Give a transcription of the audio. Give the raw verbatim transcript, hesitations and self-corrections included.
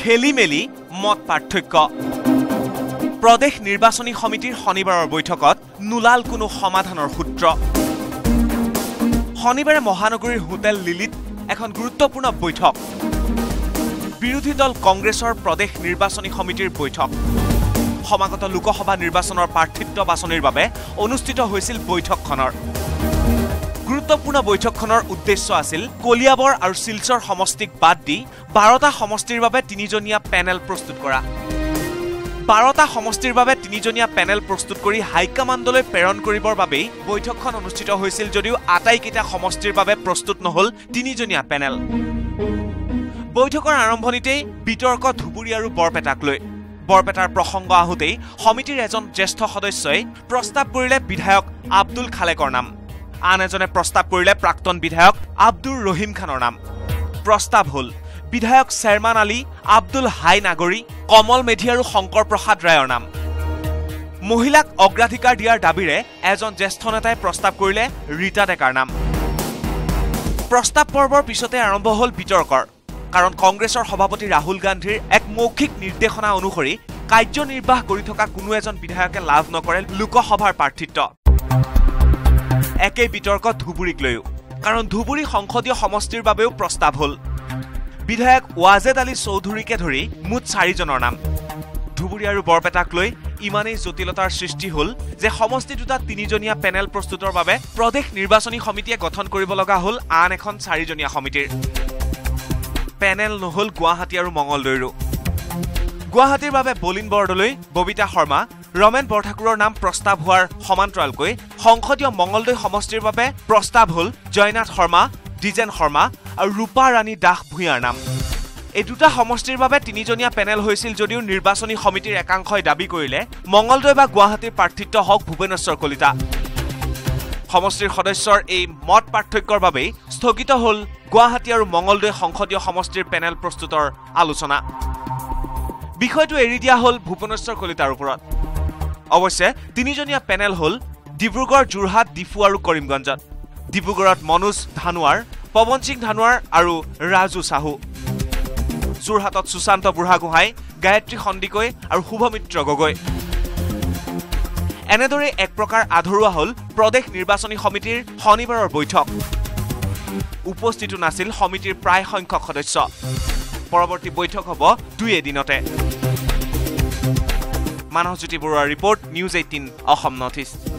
খেলি মেলি মত পাৰ্থক্য প্ৰদেশ নিৰ্বাচনী সমিতিৰ শনিবাৰৰ বৈঠকত নুলাল কোনো সমাধানৰ সূত্ৰ শনিবাৰে মহানগৰীৰ হোটেল লিলিত এখন গুৰুত্বপূৰ্ণ বৈঠক বিৰোধী দল কংগ্ৰেছৰ প্ৰদেশ নিৰ্বাচনী সমিতিৰ বৈঠক সমাগত লোকসভা নিৰ্বাচনৰ প্ৰাৰ্থিত্ব বাছনিৰ বাবে অনুষ্ঠিত হৈছিল বৈঠকখনৰ গুৰুত্বপূৰ্ণ বৈঠকখনৰ উদ্দেশ্য আছিল কলিয়াবৰ আৰু শিলচৰ সমষ্টিক বাদ দি বাৰটা সমষ্টিৰ বাবে তিনিজনীয়া পেনেল প্ৰস্তুত কৰা বাৰটা সমষ্টিৰ বাবে তিনিজনীয়া পেনেল প্ৰস্তুত কৰি হাইকমাণ্ডলৈ প্ৰেৰণ কৰিবৰ বাবে বৈঠকখন অনুষ্ঠিত হৈছিল যদিও আটাইকেইটা সমষ্টিৰ বাবে প্ৰস্তুত নহল তিনিজনীয়া পেনেল বৈঠকৰ আৰম্ভণিতেই বিতৰ্ক ধুবুৰী আৰু বৰপেটাক লৈ বৰপেটাৰ প্ৰসংগ আহোতেই সমিতিৰ এজন জ্যেষ্ঠ সদস্যই প্ৰস্তাৱ কৰিলে বিধায়ক আব্দুল খালেকৰ নাম আন এজনে প্ৰস্তাৱ কৰিলে প্ৰাক্তন বিধায়ক আব্দুৰ ৰহিম খানৰ নাম প্ৰস্তাৱ হল বিধায়ক চেয়াৰমান আলী আব্দুল হাই নাগৰী কমল মেধি আৰু শংকৰ প্ৰসাদ ৰায়ৰ নাম মহিলাক অগ্ৰাধিকাৰ দিয়াৰ দাবীৰে এজন জ্যেষ্ঠ নেতাই প্ৰস্তাৱ কৰিলে ৰীতা ডেকাৰ নাম প্ৰস্তাৱ পৰ্বৰ পিছতে আৰম্ভ হল বিতৰ্কৰ কাৰণ কংগ্ৰেছৰ সভাপতি ৰাহুল গান্ধীৰ এক মৌখিক নিৰ্দেশনা অনুসৰি কাৰ্যনিৰ্বাহ কৰি থকা কোনো এজন বিধায়কে লাভ নকৰে লোকসভাৰ প্ৰাৰ্থিত্ব একে বিতৰ্ক ধুবুৰীক লৈও কাৰণ ধুবুৰী সংসদীয় সমষ্টিৰ বাবেও প্ৰস্তাৱ হল বিধায়ক ৱাজেদ আলী চৌধুৰীকে ধৰি মুঠ চাৰিজনৰ নাম ধুবুৰী আৰু বৰপেটাক লৈ ইমানেই জটিলতাৰ সৃষ্টি হল যে সমষ্টি দুটাত তিনিজনীয়া পেনেল প্ৰস্তুতৰ বাবে প্ৰদেশ নিৰ্বাচনী সমিতিয়ে গঠন কৰিব লগা হল আন এখন চাৰিজনীয়া সমিতিৰ পেনেল নহল গুৱাহাটী আৰু মঙলদৈৰো গুৱাহাটীৰ বাবে বলিন বৰদলৈ ববিতা শৰ্মা ৰমেন বৰঠাকুৰৰ নাম প্ৰস্তাৱ হোৱাৰ সমান্তৰালকৈ সংসদীয় মঙলদৈ সমষ্টিৰ বাবে প্ৰস্তাৱ হল জয়নাথ শৰ্মা ডিজেন শৰ্মা আৰু ৰূপা ৰাণী দাস ভূঞাৰ নাম এই দুটা সমষ্টিৰ বাবে তিনিজনীয়া পেনেল হৈছিল যদিও নিৰ্বাচনী সমিতিৰ একাংশই দাবী কৰিলে মঙলদৈ বা গুৱাহাটীৰ প্ৰাৰ্থিত্ব হওক ভুৱনেশ্বৰ কলিতা সমষ্টিৰ সদস্যৰ এই মত পাৰ্থক্যৰ বাবেই স্থগিত হল গুৱাহাটী আৰু মঙলদৈ সংসদীয় সমষ্টিৰ পেনেল প্ৰস্তুতৰ আলোচনা বিষয়টো এৰি দিয়া হল ভুৱনেশ্বৰ কলিতাৰ ওপৰত অৱশ্যে তিনিজনীয়া পেনেল হল ডিব্ৰুগড় যোৰহাট ডিফু আৰু কৰিমগঞ্জত ডিব্ৰুগড়ত মনোজ ধানোৱাৰ পৱন সিং ধানোৱাৰ আৰু ৰাজু সাহু যোৰহাটত সুশান্ত বুঢ়াগোহাঁই গায়ত্ৰী সন্দিকৈ আৰু শুভমিত্ৰ গগৈ এনেদৰে এক প্ৰকাৰ আধৰুৱা হল প্ৰদেশ নিৰ্বাচনী সমিতিৰ শনিবাৰৰ বৈঠক উপস্থিত নাছিল সমিতিৰ প্ৰায় সংখ্যক সদস্য পৰৱৰ্তী বৈঠক হ'ব দুই এদিনতে মানসজ্যোতি বৰুৱাৰ report news eighteen Assam north east